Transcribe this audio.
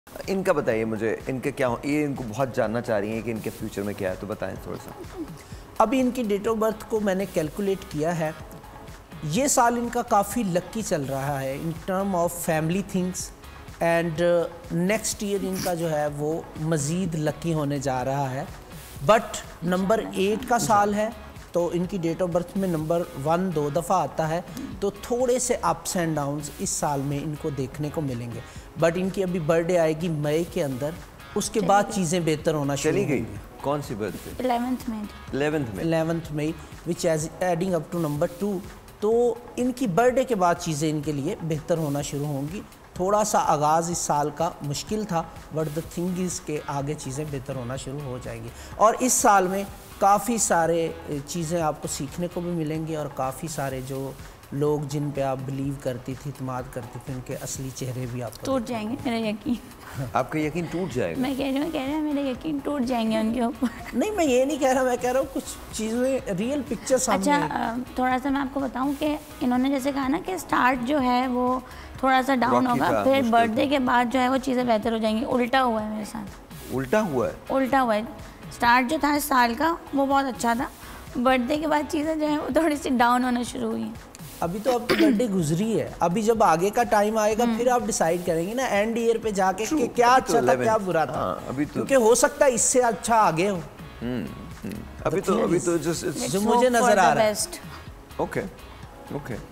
इनका बताइए मुझे, इनके क्या ये इनको बहुत जानना चाह रही हैं कि इनके फ्यूचर में क्या है, तो बताएं थोड़ा सा। अभी इनकी डेट ऑफ बर्थ को मैंने कैलकुलेट किया है। ये साल इनका काफ़ी लकी चल रहा है in term of family things, and next year इनका जो है वो मज़ीद लकी होने जा रहा है। बट नंबर 8 का साल है, तो इनकी डेट ऑफ बर्थ में नंबर 1 2 दफ़ा आता है, तो थोड़े से अप्स एंड डाउन्स इस साल में इनको देखने को मिलेंगे। बट इनकी अभी बर्थडे आएगी मई के अंदर, उसके बाद चीज़ें बेहतर होना चली गई। कौन सी birthday? 11th May which is adding up to number 2। तो इनकी बर्थडे के बाद चीज़ें इनके लिए बेहतर होना शुरू होंगी। थोड़ा सा आगाज़ इस साल का मुश्किल था, बट द थिंग इज़ के आगे चीज़ें बेहतर होना शुरू हो जाएंगी। और इस साल में काफ़ी सारे चीज़ें आपको सीखने को भी मिलेंगी, और काफ़ी सारे जो लोग जिन पे आप बिलीव करती थी, इत्मीनान करती थी, उनके असली चेहरे भी आपको टूट जाएंगे। मेरा यकीन आपका यकीन टूट जाएगा। मैं कह रही हूँ मेरे यकीन टूट जाएंगे उनके ऊपर। नहीं, मैं ये नहीं कह रहा, मैं कह रहा हूँ कुछ चीज़ें रियल पिक्चर सामने। अच्छा, थोड़ा सा मैं आपको बताऊँ कि इन्होंने जैसे कहा ना कि स्टार्ट जो है वो थोड़ा सा डाउन होगा, फिर बर्थडे के बाद जो है वो चीज़ें बेहतर हो जाएंगी। उल्टा हुआ है मेरे साथ। उल्टा हुआ है। स्टार्ट जो था इस साल का वो बहुत अच्छा था, बर्थडे के बाद चीज़ें जो है वो थोड़ी सी डाउन होना शुरू हुई हैं। अभी तो आपकी बर्थडे गुजरी है, अभी जब आगे का टाइम आएगा फिर आप डिसाइड करेंगे ना एंड ईयर पे जाके कि क्या अच्छा था क्या बुरा था। अभी तो क्योंकि हो सकता है इससे अच्छा आगे हो। अभी तो जो मुझे नजर आ रहा है। ओके